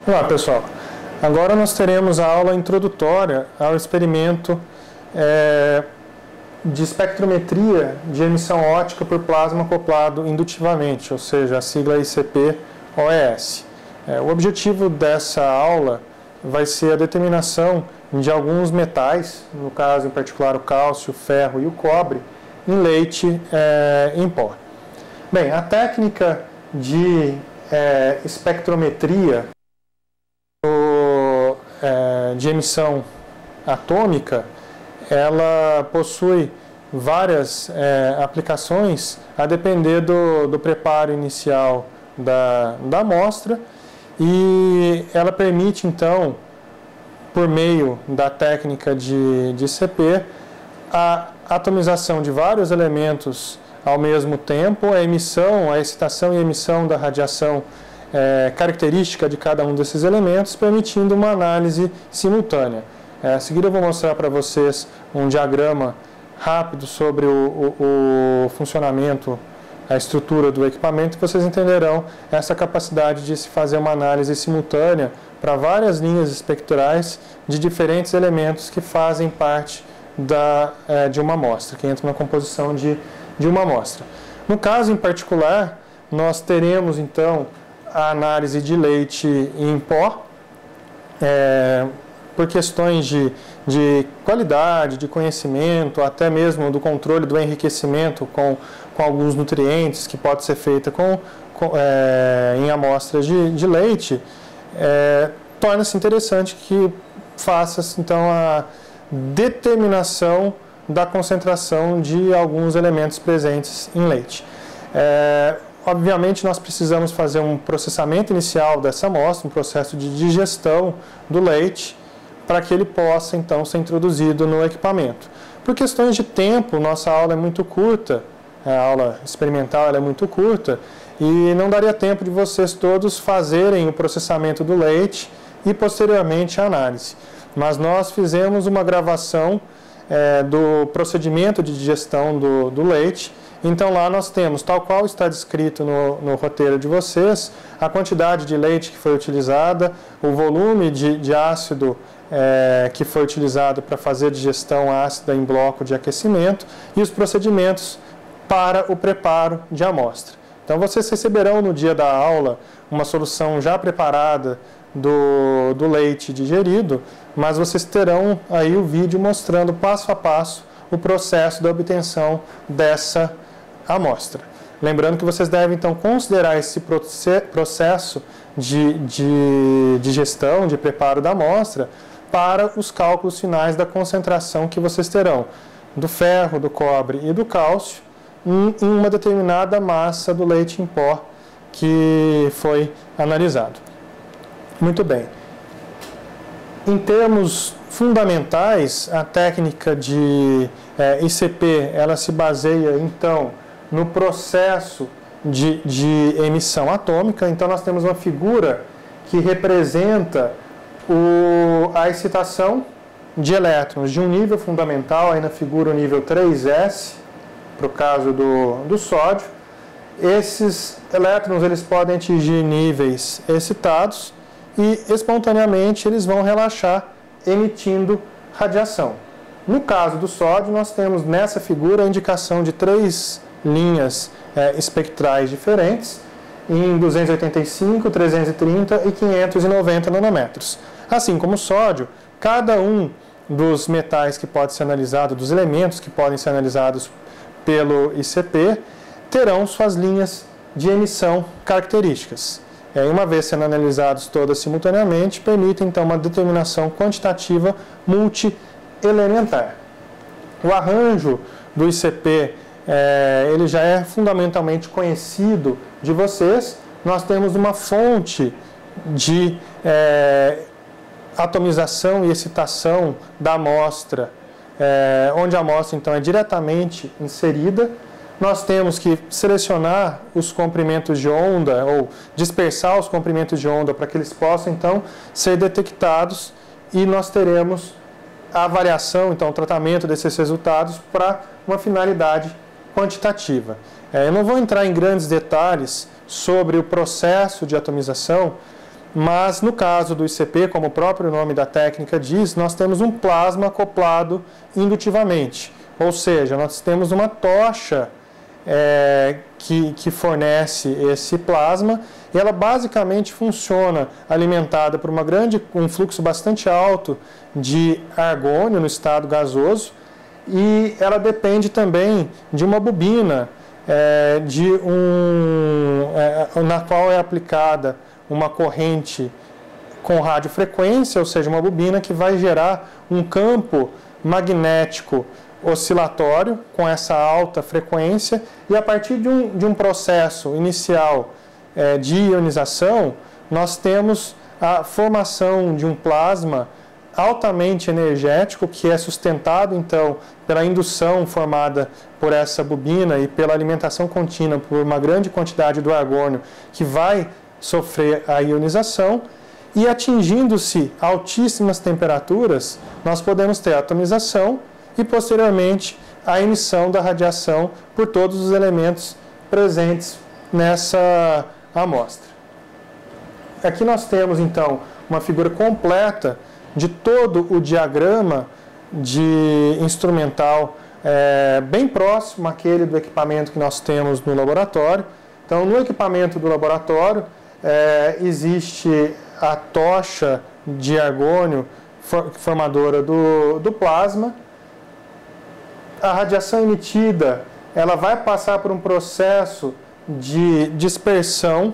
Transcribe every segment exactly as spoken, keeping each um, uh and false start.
Olá pessoal, agora nós teremos a aula introdutória ao experimento é, de espectrometria de emissão óptica por plasma acoplado indutivamente, ou seja, a sigla I C P O E S. É, o objetivo dessa aula vai ser a determinação de alguns metais, no caso em particular o cálcio, o ferro e o cobre, em leite é, em pó. Bem, a técnica de é, espectrometria de emissão atômica, ela possui várias é, aplicações a depender do, do preparo inicial da, da amostra, e ela permite então, por meio da técnica de, de I C P, a atomização de vários elementos ao mesmo tempo, a emissão, a excitação e emissão da radiação É, característica de cada um desses elementos, permitindo uma análise simultânea. É, a seguir eu vou mostrar para vocês um diagrama rápido sobre o, o, o funcionamento, a estrutura do equipamento, e vocês entenderão essa capacidade de se fazer uma análise simultânea para várias linhas espectrais de diferentes elementos que fazem parte da, é, de uma amostra, que entram na composição de, de uma amostra. No caso em particular, nós teremos então a análise de leite em pó, é, por questões de, de qualidade, de conhecimento, até mesmo do controle do enriquecimento com, com alguns nutrientes que pode ser feita com, com, é, em amostras de, de leite, é, torna-se interessante que faça-se então a determinação da concentração de alguns elementos presentes em leite. É, Obviamente, nós precisamos fazer um processamento inicial dessa amostra, um processo de digestão do leite, para que ele possa, então, ser introduzido no equipamento. Por questões de tempo, nossa aula é muito curta, a aula experimental ela é muito curta, e não daria tempo de vocês todos fazerem o processamento do leite e, posteriormente, a análise. Mas nós fizemos uma gravação é, do procedimento de digestão do, do leite. Então lá nós temos, tal qual está descrito no, no roteiro de vocês, a quantidade de leite que foi utilizada, o volume de, de ácido é, que foi utilizado para fazer a digestão ácida em bloco de aquecimento e os procedimentos para o preparo de amostra. Então vocês receberão no dia da aula uma solução já preparada do, do leite digerido, mas vocês terão aí o vídeo mostrando passo a passo o processo da obtenção dessa amostra. Lembrando que vocês devem então considerar esse processo de, de, de gestão, de preparo da amostra, para os cálculos finais da concentração que vocês terão do ferro, do cobre e do cálcio em, em uma determinada massa do leite em pó que foi analisado. Muito bem. Em termos fundamentais, a técnica de é, I C P ela se baseia então no processo de, de emissão atômica. Então nós temos uma figura que representa o, a excitação de elétrons de um nível fundamental, aí na figura o nível três S, para o caso do, do sódio. Esses elétrons eles podem atingir níveis excitados e espontaneamente eles vão relaxar, emitindo radiação. No caso do sódio, nós temos nessa figura a indicação de três linhas é, espectrais diferentes, em duzentos e oitenta e cinco, trezentos e trinta e quinhentos e noventa nanômetros. Assim como o sódio, cada um dos metais que pode ser analisado, dos elementos que podem ser analisados pelo I C P, terão suas linhas de emissão características. É, uma vez sendo analisados todas simultaneamente, permite então uma determinação quantitativa multi-elementar. O arranjo do I C P é, ele já é fundamentalmente conhecido de vocês. Nós temos uma fonte de é, atomização e excitação da amostra, é, onde a amostra então é diretamente inserida. Nós temos que selecionar os comprimentos de onda ou dispersar os comprimentos de onda para que eles possam então ser detectados, e nós teremos a avaliação, então o tratamento desses resultados para uma finalidade quantitativa. É, eu não vou entrar em grandes detalhes sobre o processo de atomização, mas no caso do I C P, como o próprio nome da técnica diz, nós temos um plasma acoplado indutivamente, ou seja, nós temos uma tocha é, que, que fornece esse plasma, e ela basicamente funciona alimentada por uma grande, um fluxo bastante alto de argônio no estado gasoso, e ela depende também de uma bobina é, de um, é, na qual é aplicada uma corrente com radiofrequência, ou seja, uma bobina que vai gerar um campo magnético oscilatório com essa alta frequência, e a partir de um, de um processo inicial é, de ionização, nós temos a formação de um plasma altamente energético, que é sustentado então pela indução formada por essa bobina e pela alimentação contínua por uma grande quantidade do argônio que vai sofrer a ionização, e atingindo-se altíssimas temperaturas, nós podemos ter a atomização e posteriormente a emissão da radiação por todos os elementos presentes nessa amostra. Aqui nós temos então uma figura completa de todo o diagrama de instrumental, é, bem próximo àquele do equipamento que nós temos no laboratório. Então, no equipamento do laboratório, é, existe a tocha de argônio for, formadora do, do plasma. A radiação emitida, ela vai passar por um processo de dispersão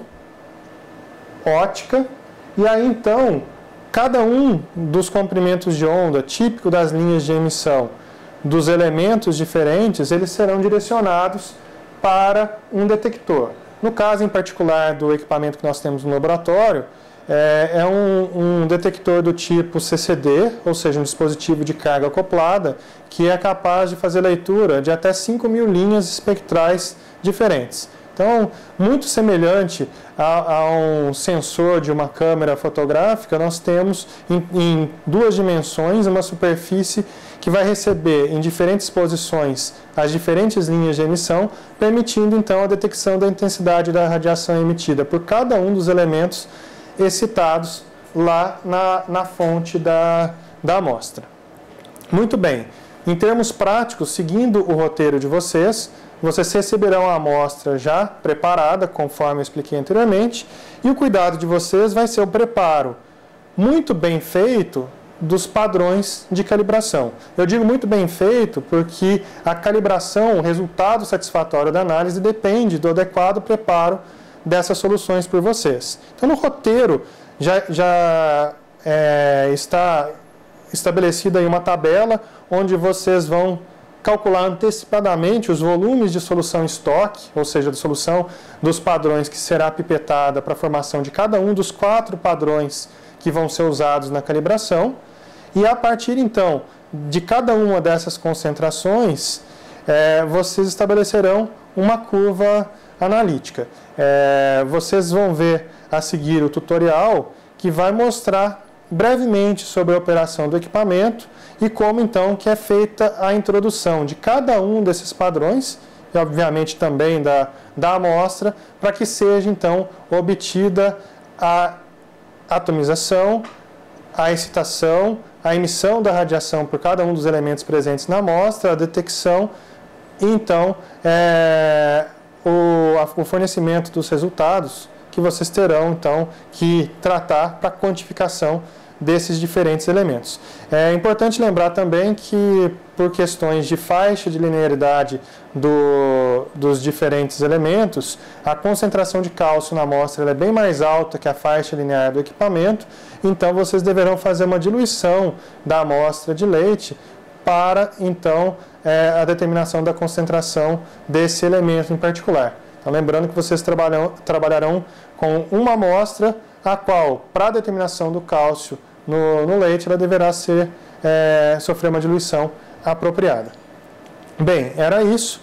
óptica, e aí então cada um dos comprimentos de onda, típico das linhas de emissão dos elementos diferentes, eles serão direcionados para um detector. No caso em particular do equipamento que nós temos no laboratório, é, é um, um detector do tipo C C D, ou seja, um dispositivo de carga acoplada, que é capaz de fazer leitura de até cinco mil linhas espectrais diferentes. Então, muito semelhante a, a um sensor de uma câmera fotográfica, nós temos em, em duas dimensões uma superfície que vai receber em diferentes posições as diferentes linhas de emissão, permitindo então a detecção da intensidade da radiação emitida por cada um dos elementos excitados lá na, na fonte da, da amostra. Muito bem, em termos práticos, seguindo o roteiro de vocês, vocês receberão a amostra já preparada, conforme eu expliquei anteriormente, e o cuidado de vocês vai ser o preparo muito bem feito dos padrões de calibração. Eu digo muito bem feito porque a calibração, o resultado satisfatório da análise, depende do adequado preparo dessas soluções por vocês. Então, no roteiro já, já é, está estabelecida aí uma tabela onde vocês vão calcular antecipadamente os volumes de solução estoque, ou seja, de solução dos padrões que será pipetada para a formação de cada um dos quatro padrões que vão ser usados na calibração. E a partir, então, de cada uma dessas concentrações, é, vocês estabelecerão uma curva analítica. É, vocês vão ver a seguir o tutorial que vai mostrar brevemente sobre a operação do equipamento e como então que é feita a introdução de cada um desses padrões e obviamente também da, da amostra, para que seja então obtida a atomização, a excitação, a emissão da radiação por cada um dos elementos presentes na amostra, a detecção e então é, o, a, o fornecimento dos resultados que vocês terão então que tratar para a quantificação desses diferentes elementos. É importante lembrar também que, por questões de faixa de linearidade do, dos diferentes elementos, a concentração de cálcio na amostra ela é bem mais alta que a faixa linear do equipamento, então vocês deverão fazer uma diluição da amostra de leite para, então, é, a determinação da concentração desse elemento em particular. Então, lembrando que vocês trabalham, trabalharão com uma amostra, a qual, para a determinação do cálcio no, no leite, ela deverá ser, é, sofrer uma diluição apropriada. Bem, era isso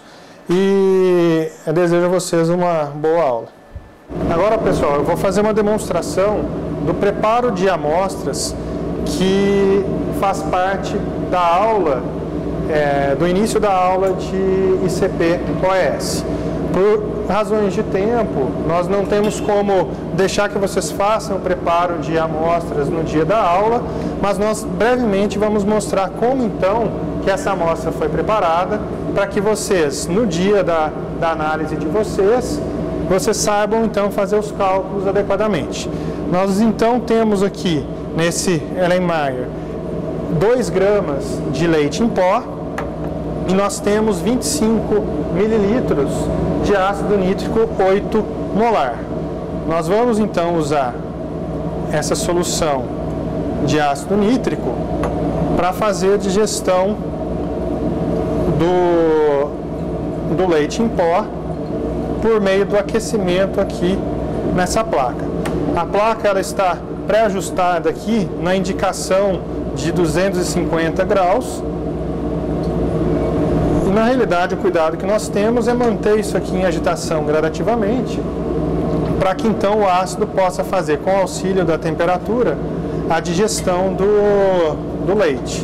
e eu desejo a vocês uma boa aula. Agora, pessoal, eu vou fazer uma demonstração do preparo de amostras que faz parte da aula, é, do início da aula de I C P O E S. Por razões de tempo, nós não temos como deixar que vocês façam o preparo de amostras no dia da aula, mas nós brevemente vamos mostrar como então que essa amostra foi preparada, para que vocês, no dia da, da análise de vocês, vocês saibam então fazer os cálculos adequadamente. Nós então temos aqui, nesse Erlenmeyer, dois gramas de leite em pó, e nós temos vinte e cinco mililitros de ácido nítrico oito molar. Nós vamos então usar essa solução de ácido nítrico para fazer a digestão do, do leite em pó por meio do aquecimento aqui nessa placa. A placa ela está pré-ajustada aqui na indicação de duzentos e cinquenta graus. E na realidade o cuidado que nós temos é manter isso aqui em agitação gradativamente, para que então o ácido possa fazer, com auxílio da temperatura, a digestão do, do leite.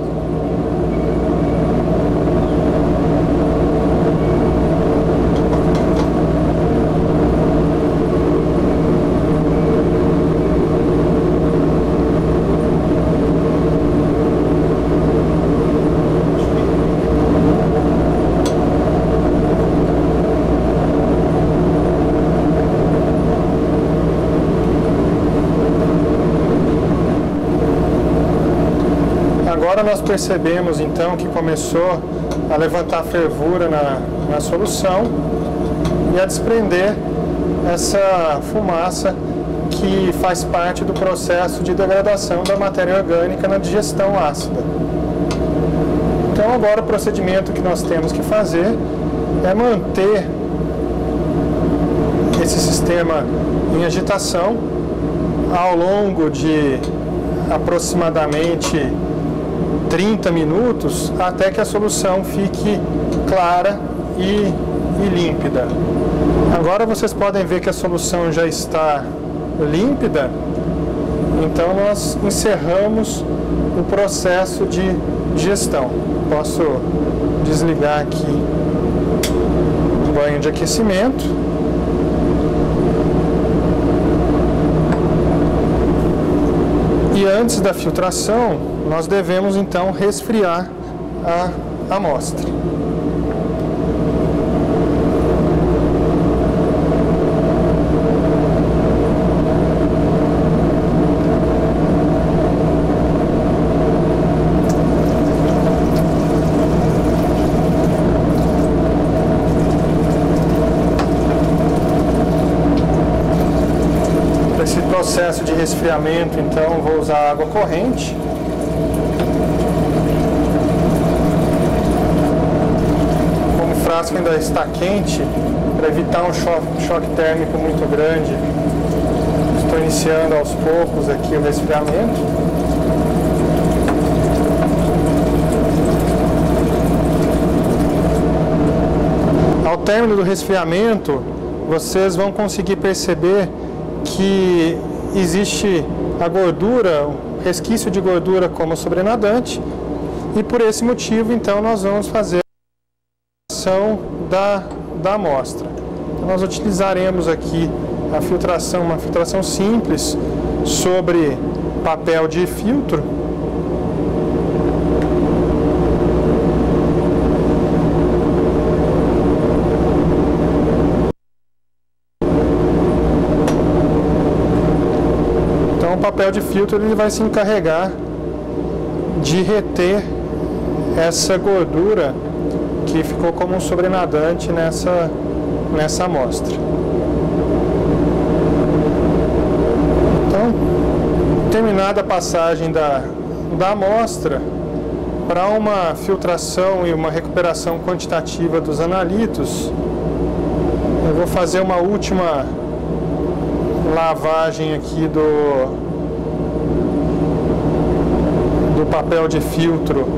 Agora nós percebemos então que começou a levantar fervura na, na solução e a desprender essa fumaça que faz parte do processo de degradação da matéria orgânica na digestão ácida. Então agora o procedimento que nós temos que fazer é manter esse sistema em agitação ao longo de aproximadamente trinta minutos, até que a solução fique clara e, e límpida. Agora vocês podem ver que a solução já está límpida, então nós encerramos o processo de digestão. Posso desligar aqui o banho de aquecimento. E antes da filtração, nós devemos então resfriar a amostra. Para esse processo de resfriamento, então, vou usar água corrente. O frasco ainda está quente, para evitar um choque, choque térmico muito grande, estou iniciando aos poucos aqui o resfriamento. Ao término do resfriamento, vocês vão conseguir perceber que existe a gordura, o resquício de gordura como sobrenadante, e por esse motivo então nós vamos fazer Da, da amostra. Então, nós utilizaremos aqui a filtração, uma filtração simples sobre papel de filtro. Então o papel de filtro ele vai se encarregar de reter essa gordura que ficou como um sobrenadante nessa, nessa amostra. Então, terminada a passagem da, da amostra, para uma filtração e uma recuperação quantitativa dos analitos, eu vou fazer uma última lavagem aqui do, do papel de filtro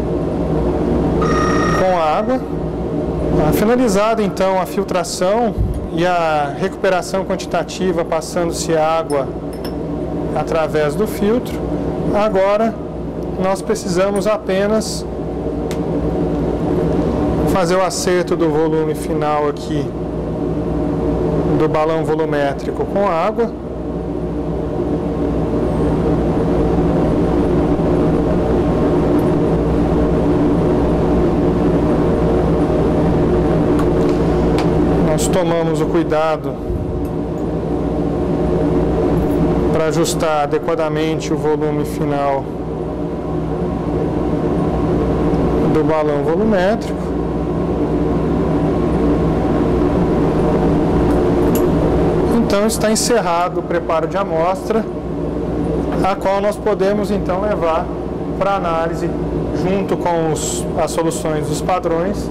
com água. Finalizada então a filtração e a recuperação quantitativa, passando-se água através do filtro, agora nós precisamos apenas fazer o acerto do volume final aqui do balão volumétrico com água. Nós tomamos o cuidado para ajustar adequadamente o volume final do balão volumétrico. Então está encerrado o preparo de amostra, a qual nós podemos então levar para análise junto com os, as soluções dos padrões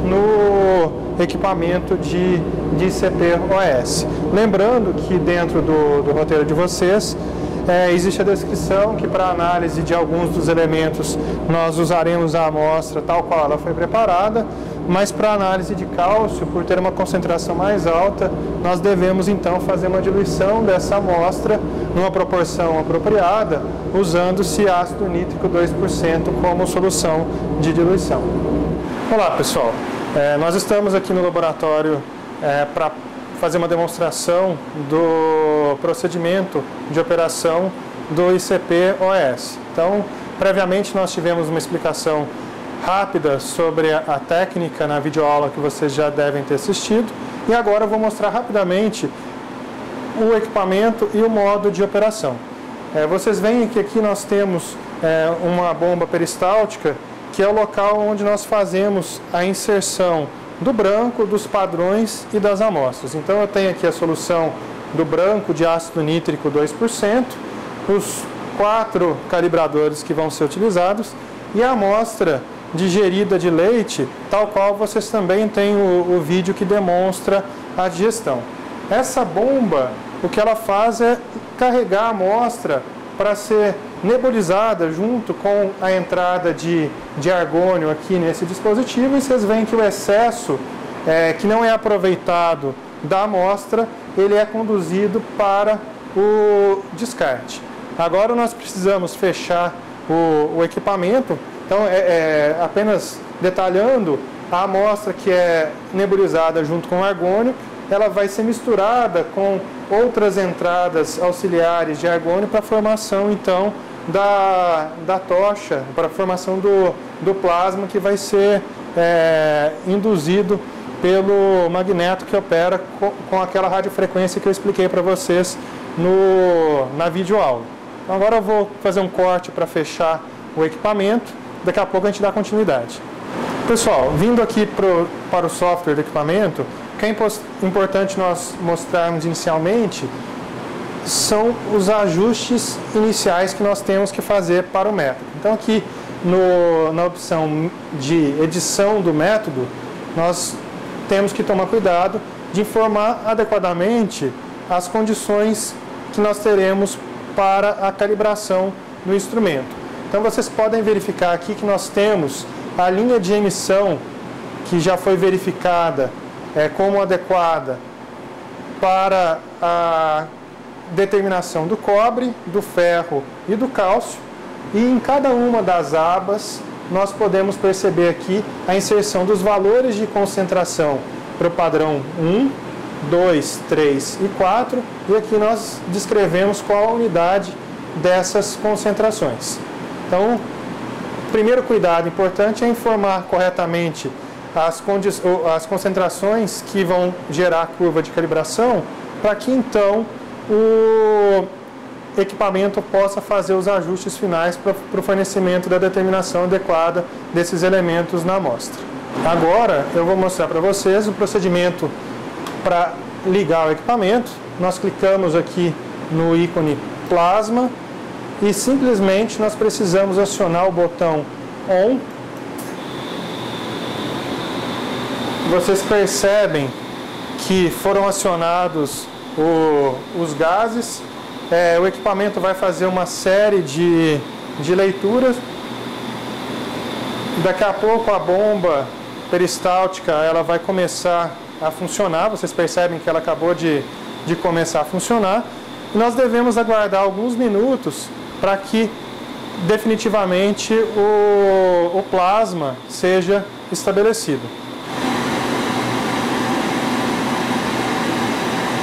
no equipamento de, de I C P O S. Lembrando que dentro do, do roteiro de vocês é, existe a descrição que para análise de alguns dos elementos nós usaremos a amostra tal qual ela foi preparada, mas para análise de cálcio, por ter uma concentração mais alta, nós devemos então fazer uma diluição dessa amostra numa proporção apropriada, usando-se ácido nítrico dois por cento como solução de diluição. Olá pessoal, é, nós estamos aqui no laboratório é, para fazer uma demonstração do procedimento de operação do I C P O S. Então, previamente nós tivemos uma explicação rápida sobre a, a técnica na videoaula que vocês já devem ter assistido, e agora eu vou mostrar rapidamente o equipamento e o modo de operação. É, vocês veem que aqui nós temos é, uma bomba peristáltica, que é o local onde nós fazemos a inserção do branco, dos padrões e das amostras. Então eu tenho aqui a solução do branco de ácido nítrico dois por cento, os quatro calibradores que vão ser utilizados e a amostra digerida de leite, tal qual vocês também têm o, o vídeo que demonstra a digestão. Essa bomba, o que ela faz é carregar a amostra para ser nebulizada junto com a entrada de, de argônio aqui nesse dispositivo, e vocês veem que o excesso é, que não é aproveitado da amostra, ele é conduzido para o descarte. Agora nós precisamos fechar o, o equipamento. Então, é, é, apenas detalhando, a amostra que é nebulizada junto com o argônio, ela vai ser misturada com outras entradas auxiliares de argônio para a formação, então, da, da tocha, para a formação do, do plasma que vai ser é, induzido pelo magneto que opera com, com aquela radiofrequência que eu expliquei para vocês no, na videoaula. Então, agora eu vou fazer um corte para fechar o equipamento. Daqui a pouco a gente dá continuidade. Pessoal, vindo aqui pro, para o software do equipamento, o que é importante nós mostrarmos inicialmente são os ajustes iniciais que nós temos que fazer para o método. Então aqui no, na opção de edição do método, nós temos que tomar cuidado de informar adequadamente as condições que nós teremos para a calibração do instrumento. Então vocês podem verificar aqui que nós temos a linha de emissão que já foi verificada é, como adequada para a determinação do cobre, do ferro e do cálcio, e em cada uma das abas nós podemos perceber aqui a inserção dos valores de concentração para o padrão um, dois, três e quatro, e aqui nós descrevemos qual a unidade dessas concentrações. Então, o primeiro cuidado importante é informar corretamente as, as concentrações que vão gerar a curva de calibração, para que então o equipamento possa fazer os ajustes finais para, para o fornecimento da determinação adequada desses elementos na amostra. Agora eu vou mostrar para vocês o procedimento para ligar o equipamento. Nós clicamos aqui no ícone plasma e simplesmente nós precisamos acionar o botão ON. Vocês percebem que foram acionados o, os gases. É, o equipamento vai fazer uma série de, de leituras. Daqui a pouco a bomba peristáltica ela vai começar a funcionar. Vocês percebem que ela acabou de, de começar a funcionar. E nós devemos aguardar alguns minutos para que definitivamente o, o plasma seja estabelecido.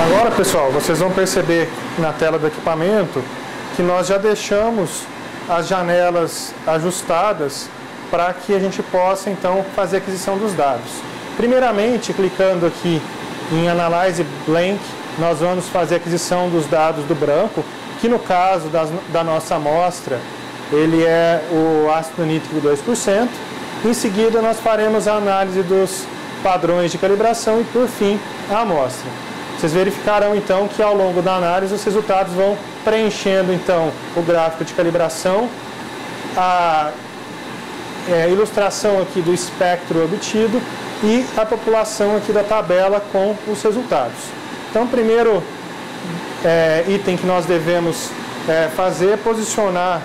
Agora, pessoal, vocês vão perceber na tela do equipamento que nós já deixamos as janelas ajustadas para que a gente possa então fazer a aquisição dos dados. Primeiramente, clicando aqui em Analyze Blank, nós vamos fazer a aquisição dos dados do branco, que no caso das, da nossa amostra, ele é o ácido nítrico dois por cento. Em seguida, nós faremos a análise dos padrões de calibração e, por fim, a amostra. Vocês verificarão então que ao longo da análise os resultados vão preenchendo então o gráfico de calibração, a é, ilustração aqui do espectro obtido e a população aqui da tabela com os resultados. Então, o primeiro é, item que nós devemos é, fazer é posicionar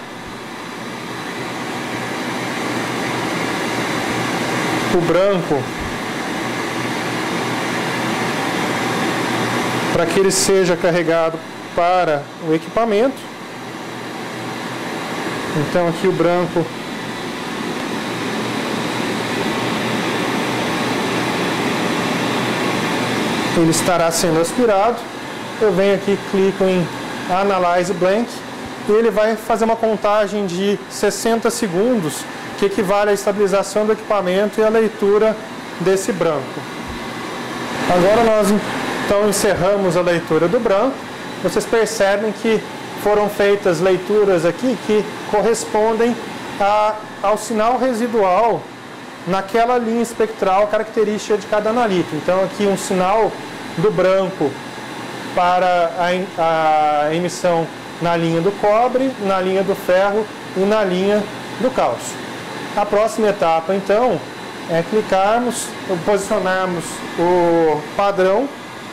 o branco para que ele seja carregado para o equipamento. Então aqui o branco ele estará sendo aspirado. Eu venho aqui, clico em Analyze Blank e ele vai fazer uma contagem de sessenta segundos, que equivale à estabilização do equipamento e à leitura desse branco. Agora nós então encerramos a leitura do branco. Vocês percebem que foram feitas leituras aqui que correspondem a, ao sinal residual naquela linha espectral característica de cada analito. Então aqui um sinal do branco para a, a emissão na linha do cobre, na linha do ferro e na linha do cálcio. A próxima etapa então é clicarmos, posicionarmos o padrão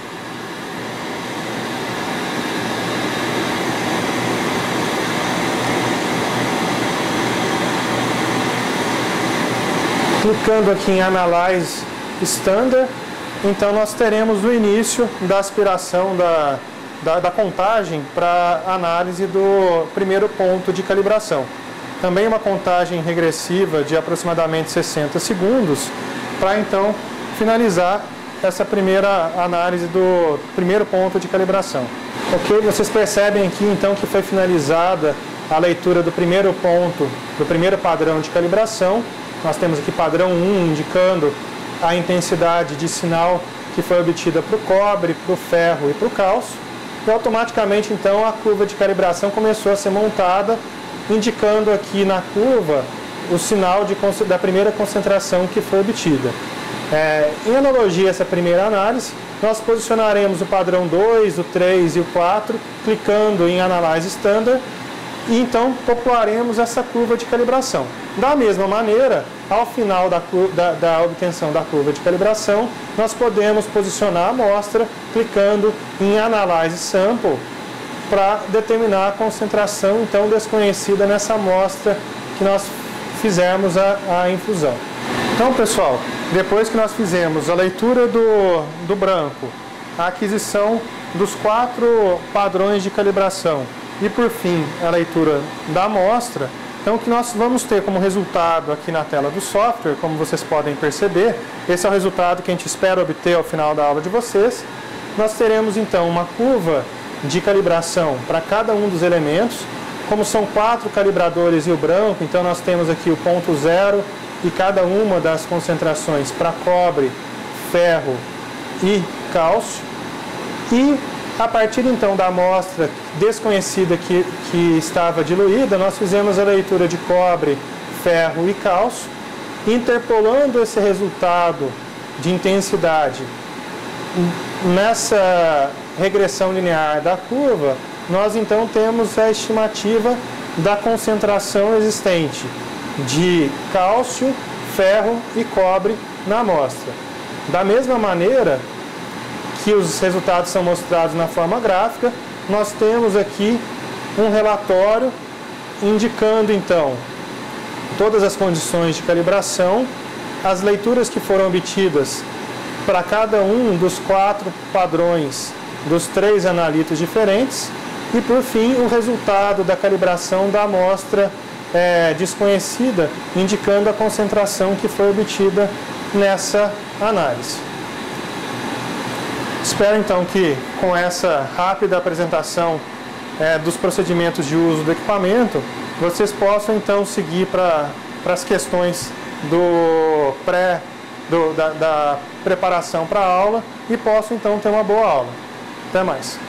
clicando aqui em Analyze Standard, então nós teremos o início da aspiração da, da, da contagem para análise do primeiro ponto de calibração. Também uma contagem regressiva de aproximadamente sessenta segundos para então finalizar essa primeira análise do primeiro ponto de calibração. Ok, vocês percebem aqui então que foi finalizada a leitura do primeiro ponto, do primeiro padrão de calibração. Nós temos aqui padrão um, indicando a intensidade de sinal que foi obtida para o cobre, para o ferro e para o cálcio. E automaticamente, então, a curva de calibração começou a ser montada, indicando aqui na curva o sinal de, da primeira concentração que foi obtida. É, em analogia a essa primeira análise, nós posicionaremos o padrão dois, o três e o quatro, clicando em Analyze Standard, e então popularemos essa curva de calibração. Da mesma maneira, ao final da, da, da obtenção da curva de calibração, nós podemos posicionar a amostra clicando em Analyze Sample para determinar a concentração então desconhecida nessa amostra que nós fizermos a, a infusão. Então, pessoal, depois que nós fizemos a leitura do, do branco, a aquisição dos quatro padrões de calibração e, por fim, a leitura da amostra, então o que nós vamos ter como resultado aqui na tela do software, como vocês podem perceber, esse é o resultado que a gente espera obter ao final da aula de vocês. Nós teremos então uma curva de calibração para cada um dos elementos. Como são quatro calibradores e o branco, então nós temos aqui o ponto zero e cada uma das concentrações para cobre, ferro e cálcio. E a partir então da amostra desconhecida que, que estava diluída, nós fizemos a leitura de cobre, ferro e cálcio, interpolando esse resultado de intensidade nessa regressão linear da curva. Nós então temos a estimativa da concentração existente de cálcio, ferro e cobre na amostra. Da mesma maneira que os resultados são mostrados na forma gráfica, nós temos aqui um relatório indicando então todas as condições de calibração, as leituras que foram obtidas para cada um dos quatro padrões dos três analitos diferentes e, por fim, o resultado da calibração da amostra é, desconhecida, indicando a concentração que foi obtida nessa análise. Espero então que com essa rápida apresentação é, dos procedimentos de uso do equipamento, vocês possam então seguir para as questões do pré, do, da, da preparação para a aula e possam então ter uma boa aula. Até mais!